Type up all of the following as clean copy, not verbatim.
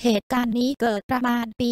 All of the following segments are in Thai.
เหตุการณ์นี้เกิดประมาณปี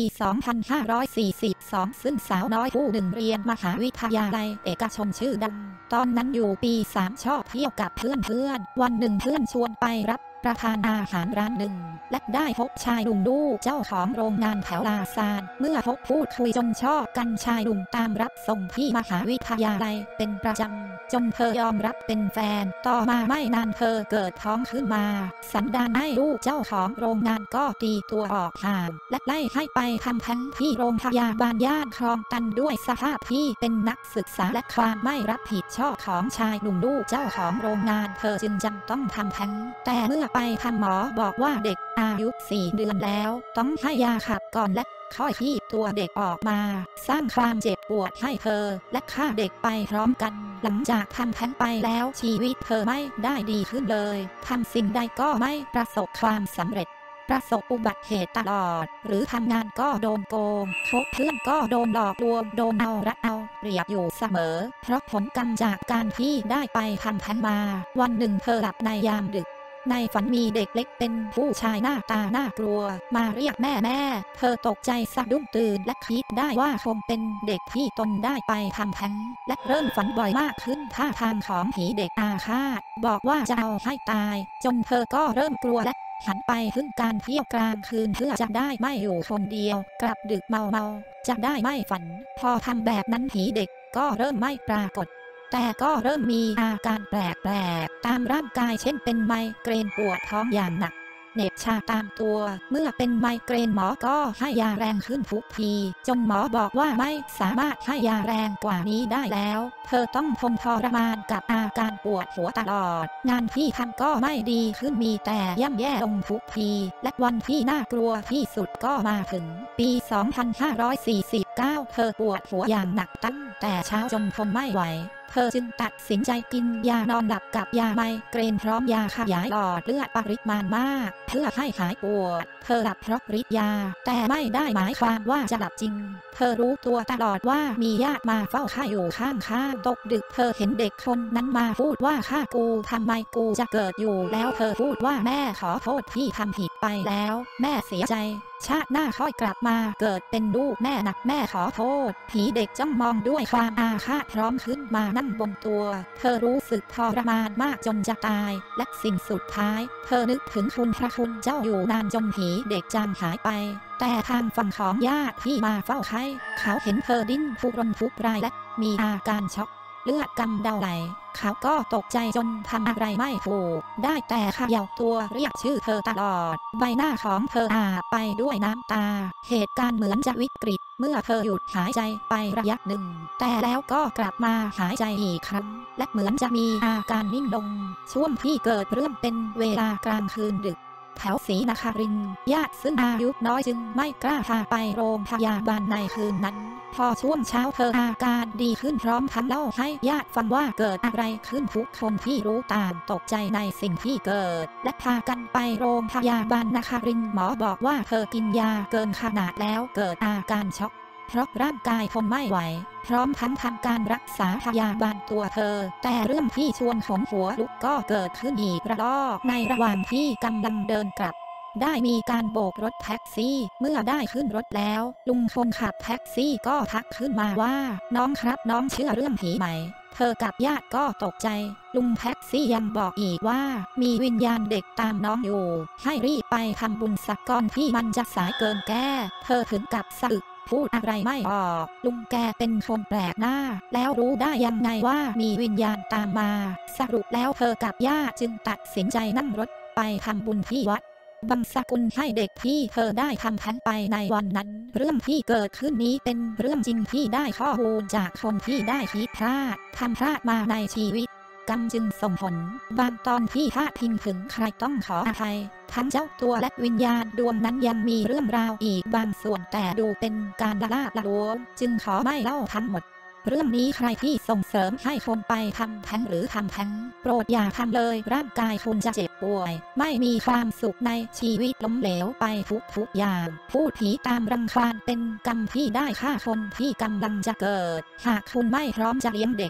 2542 ซึ่งสาวน้อยผู้หนึ่งเรียนมหาวิทยาลัยเอกชนชื่อดังตอนนั้นอยู่ปี 3 ชอบเที่ยวกับเพื่อนวันหนึ่งเพื่อนชวนไปรับประทานอาหารร้านหนึ่งและได้พบชายหนุ่มดูเจ้าของโรงงานแถวลาซานเมื่อพบพูดคุยจนชอบกันชายหนุ่มตามรับส่งที่มหาวิทยาลัยเป็นประจำจนเธอยอมรับเป็นแฟนต่อมาไม่นานเธอเกิดท้องขึ้นมาสันดานให้ลูกเจ้าของโรงงานก็ตีตัวออกห่างและไล่ให้ไปทำแท้งที่โรงพยาบาลย่านคลองตันด้วยสภาพที่เป็นนักศึกษาและความไม่รับผิดชอบของชายหนุ่มลูกเจ้าของโรงงานเธอจึงจำต้องทำแท้งแต่เมื่อไปทำหมอบอกว่าเด็กอายุ 4 เดือนแล้วต้องให้ยาขับก่อนและค่อยคีบตัวเด็กออกมาสร้างความเจ็บปวดให้เธอและฆ่าเด็กไปพร้อมกันหลังจากทำแท้งไปแล้วชีวิตเธอไม่ได้ดีขึ้นเลยทำสิ่งใดก็ไม่ประสบความสำเร็จประสบอุบัติเหตุตลอดหรือทำงานก็โดนโกงคบเพื่อนก็โดนหลอกลวงโดนเอารัดเอาเปรียบอยู่เสมอเพราะผลกรรมจากการที่ได้ไปทำแท้งมาวันหนึ่งเธอหลับในยามดึกในฝันมีเด็กเล็กเป็นผู้ชายหน้าตาน่ากลัวมาเรียกแม่เธอตกใจสะดุ้งตื่นและคิดได้ว่าคงเป็นเด็กที่ตนได้ไปทำแท้งและเริ่มฝันบ่อยมากขึ้นท่าทางของผีเด็กอาฆาตบอกว่าจะเอาให้ตายจนเธอก็เริ่มกลัวและหันไปพึ่งการเที่ยวกลางคืนเพื่อจะได้ไม่อยู่คนเดียวกลับดึกเมาจะได้ไม่ฝันพอทำแบบนั้นผีเด็กก็เริ่มไม่ปรากฏแต่ก็เริ่มมีอาการแปลกๆตามร่างกายเช่นเป็นไมเกรนปวดท้องอย่างหนักเหน็บชาตามตัวเมื่อเป็นไมเกรนหมอก็ให้ยาแรงขึ้นทุกทีจนหมอบอกว่าไม่สามารถให้ยาแรงกว่านี้ได้แล้วเธอต้องทนทรมานกับอาการปวดหัวตลอดงานที่ทำก็ไม่ดีขึ้นมีแต่ย่ำแย่ลงทุกทีและวันที่น่ากลัวที่สุดก็มาถึงปี 2549 เธอปวดหัวอย่างหนักตั้งแต่เช้าจนทนไม่ไหวเธอจึงตัดสินใจกินยานอนหลับกับยาไมเกรนพร้อมยาขยายหลอดเลือดปริมาณมากเพื่อให้หายปวดเธอหลับเพราะฤทธิ์ยาแต่ไม่ได้หมายความว่าจะหลับจริงเธอรู้ตัวตลอดว่ามีญาติมาเฝ้าไข้อยู่ข้างๆตกดึกเธอเห็นเด็กคนนั้นมาพูดว่าฆ่ากูทำไมกูจะเกิดอยู่แล้วเธอพูดว่าแม่ขอโทษที่ทำผิดไปแล้วแม่เสียใจชาติหน้าค่อยกลับมาเกิดเป็นลูกแม่นะแม่ขอโทษผีเด็กจ้องมองด้วยความอาฆาตพร้อมขึ้นมานั่งบนตัวเธอรู้สึกทรมานมากจนจะตายและสิ่งสุดท้ายเธอนึกถึงคุณพระคุณเจ้าอยู่นานจนผีเด็กจางหายไปแต่ทางฝั่งของญาติที่มาเฝ้าไข้เขาเห็นเธอดิ้นทุรนทุรายและมีอาการช็อกเลือดกำเดาไหลเขาก็ตกใจจนทำอะไรไม่ถูกได้แต่เขย่าตัวเรียกชื่อเธอตลอดใบหน้าของเธออาบไปด้วยน้ำตาเหตุการณ์เหมือนจะวิกฤตเมื่อเธอหยุดหายใจไประยะหนึ่งแต่แล้วก็กลับมาหายใจอีกครั้งและเหมือนจะมีอาการนิ่งลงช่วงที่เกิดเรื่องเป็นเวลากลางคืนดึกแถวศรีนครินทร์ญาติซึ่งอายุน้อยจึงไม่กล้าพาไปโรงพยาบาลในคืนนั้นพอช่วงเช้าเธออาการดีขึ้นพร้อมทั้งเล่าให้ญาติฟังว่าเกิดอะไรขึ้นทุกคนที่รู้ต่างตกใจในสิ่งที่เกิดและพากันไปโรงพยาบาลนครินทร์หมอบอกว่าเธอกินยาเกินขนาดแล้วเกิดอาการช็อกเพราะร่างกายทนไม่ไหวพร้อมทั้งทำการรักษาพยาบาลตัวเธอแต่เรื่องที่ชวนขนหัวลุกก็เกิดขึ้นอีกระลอกในระหว่างที่กำลังเดินกลับได้มีการโบกรถแท็กซี่เมื่อได้ขึ้นรถแล้วลุงคนขับแท็กซี่ก็ทักขึ้นมาว่าน้องครับน้องเชื่อเรื่องผีไหมเธอกับญาติก็ตกใจลุงแท็กซี่ยังบอกอีกว่ามีวิญญาณเด็กตามน้องอยู่ให้รีบไปทำบุญสักก่อนที่มันจะสายเกินแก้เธอถึงกับสะอึกพูดอะไรไม่ออกลุงแกเป็นคนแปลกหน้าแล้วรู้ได้ยังไงว่ามีวิญญาณตามมาสรุปแล้วเธอกับญาติจึงตัดสินใจนั่งรถไปทำบุญที่วัดบังสกุลให้เด็กที่เธอได้ทำแท้งไปในวันนั้นเรื่องที่เกิดขึ้นนี้เป็นเรื่องจริงที่ได้ข้อมูลจากคนที่ได้คิดพลาดทำพลาดมาในชีวิตกรรมจึงส่งผลบางตอนที่พลาดพิงถึงใครต้องขออภัยทั้งเจ้าตัวและวิญญาณดวงนั้นยังมีเรื่องราวอีกบางส่วนแต่ดูเป็นการละลาบละล้วงจึงขอไม่เล่าทั้งหมดเรื่องนี้ใครที่ส่งเสริมให้คนไปทำแท้งหรือทำแท้งโปรดอย่าทำเลยร่างกายคุณจะเจ็บป่วยไม่มีความสุขในชีวิตล้มเหลวไปทุกอย่างพูดผีตามรังควานเป็นกรรมที่ได้ฆ่าคนที่กำลังจะเกิดหากคุณไม่พร้อมจะเลี้ยงเด็ก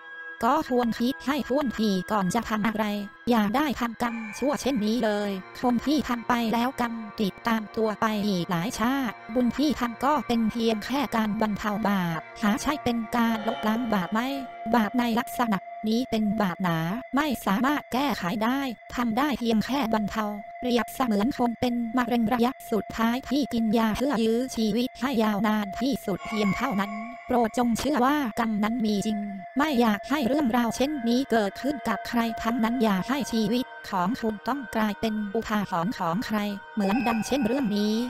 ก็ควรคิดให้ถ้วนทีก่อนจะทำอะไรอย่าได้ทำกรรมชั่วเช่นนี้เลยคนที่ทำไปแล้วกรรมติดตามตัวไปอีกหลายชาติบุญที่ทำก็เป็นเพียงแค่การบรรเทาบาปหาใช่เป็นการลบล้างบาปไหมบาปในลักษณะนี้เป็นบาปหนาไม่สามารถแก้ไขได้ทำได้เพียงแค่บรรเทาเปรียบเสมือนคนเป็นมะเร็งระยะสุดท้ายที่กินยาเพื่อยื้อชีวิตให้ยาวนานที่สุดเพียงเท่านั้นโปรดจงเชื่อว่ากรรมนั้นมีจริงไม่อยากให้เรื่องราวเช่นนี้เกิดขึ้นกับใครทั้งนั้นอย่าให้ชีวิตของคุณต้องกลายเป็นอุทาหรณ์ของใครเหมือนดังเช่นเรื่องนี้